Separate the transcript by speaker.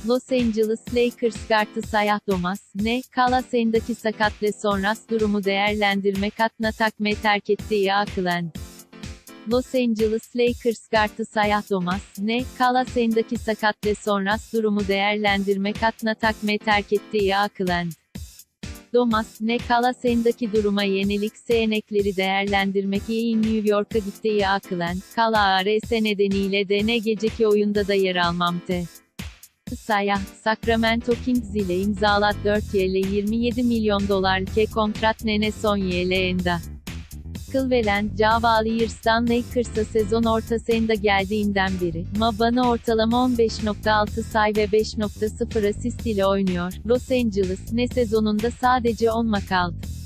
Speaker 1: Los Angeles Lakers guardı Isaiah Thomas, ne, Calasan'daki sakat Lesonas durumu değerlendirmek adına takmayı terk ettiği akılan. Los Angeles Lakers guardı Isaiah Thomas, ne, Calasan'daki sakat Lesonas durumu değerlendirmek adına takmayı terk ettiği akılan. Thomas, ne, Calasan'daki duruma yenilik seçenekleri değerlendirmek için New York'a gittiği akılan, Cala-ARS nedeniyle de ne geceki oyunda da yer almamte. Isaiah, Sacramento Kings ile imzalat 4 yılı $27 milyon kontrat nene son yılında. Cleveland Cavaliers Lakers'a sezon ortasında geldiğinden beri, bana ortalama 15.6 sayı ve 5.0 asist ile oynuyor. Los Angeles, ne sezonunda sadece 10 kaldı.